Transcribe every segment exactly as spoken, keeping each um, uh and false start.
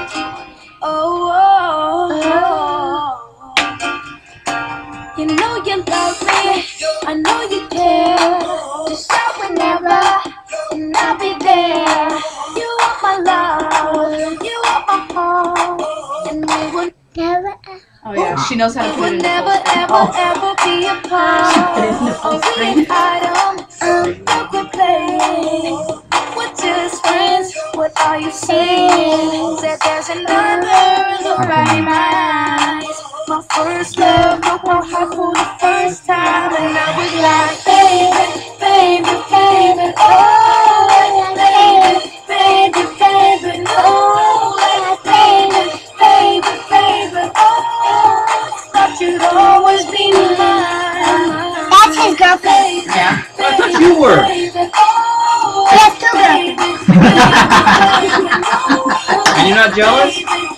Oh, oh, oh. You know you love me, I know you care. Just shout whenever, and I'll be there. You are my love, you are my home, and we will never. Oh yeah, she knows how to put it in the never, ever, oh. ever be apart. She put it in the full screen. Item, um, don't quit playing. We're just friends. What are you saying? Said there's another look right in my eyes. My first love broke my heart for the first time, and I was like, baby, baby, baby, oh, baby, baby, baby, oh, baby, baby, baby, oh. Thought you'd always be mine. That's his girlfriend. Yeah. I thought you were. He has two girlfriends. And you're not jealous?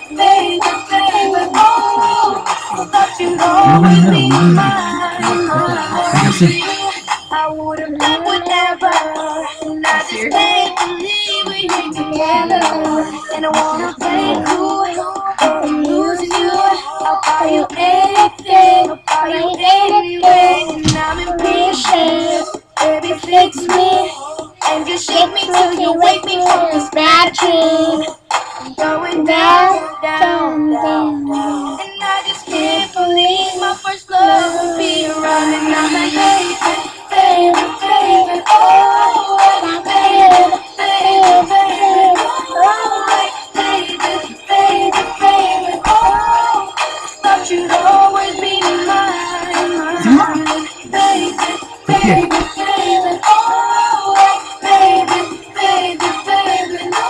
I would have done whatever, and I just can't believe we ain't together. And I wanna play cool, I'm losing you. I'll buy you anything, I'll buy you anything, and I'm impatient. Baby, fix me, and just shake me till you wake me from this bad dream. I'm going down, down, down, down, and I just can't believe my first love will be around, and I'm like, baby, baby, baby, oh, baby, baby, baby, oh, baby, baby, baby, oh, thought you'd always be mine, mine, baby, baby, baby, oh, baby, baby, baby, oh,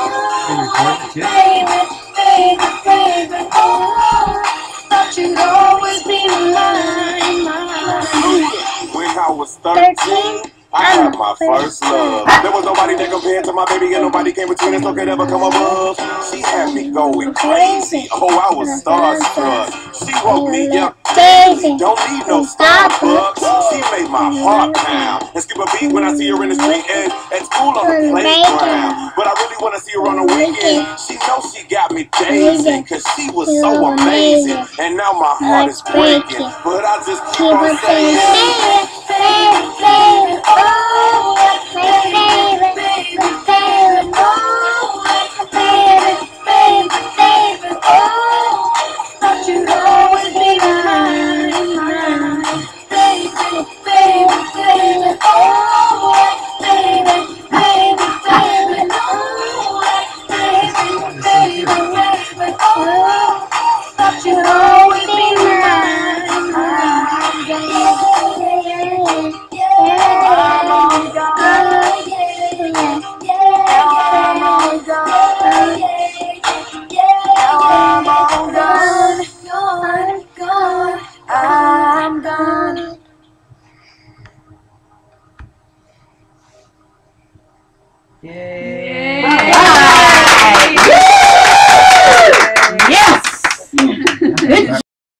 baby, baby, baby, oh, thought you'd always be mine, mine. When I was thirteen, I had my first love. There was nobody that compared to my baby, and nobody came between us or could ever come above. She had me going crazy. Oh, I was starstruck. She woke me up daisy. Don't need no Starbucks. She made my heart pound and skip a beat when I see her in the street and at school on the playground. But I really want to see her on the weekend. She knows she got me daisy, cause she was so amazing. And now my heart is breaking, but I just keep on saying, Baby, baby, oh, baby, baby, baby, baby, oh, baby, baby, baby, oh, Thought you'd always be mine, mine, baby, baby, baby, oh, baby, baby, baby, oh, baby, baby, baby, oh, thought you'd always be mine, mine, yeah, I'm on God, yeah, I'm on God, yeah, I'm on God, gone, gone, I'm gone. Yay.